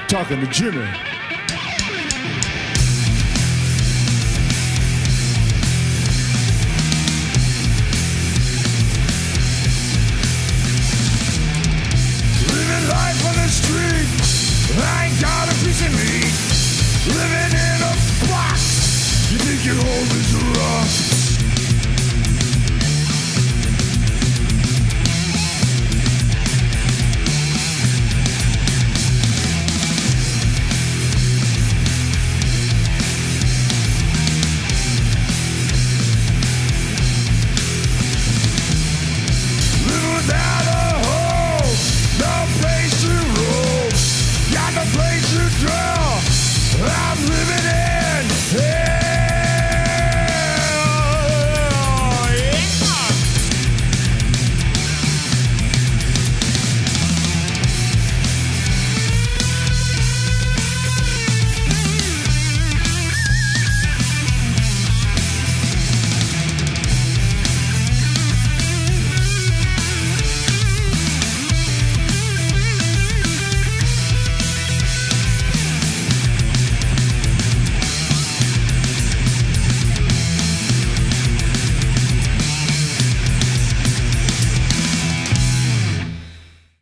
Talking to Jimmy. Living life on the street, I ain't got a piece of meat. Living in a box, you think your home is right.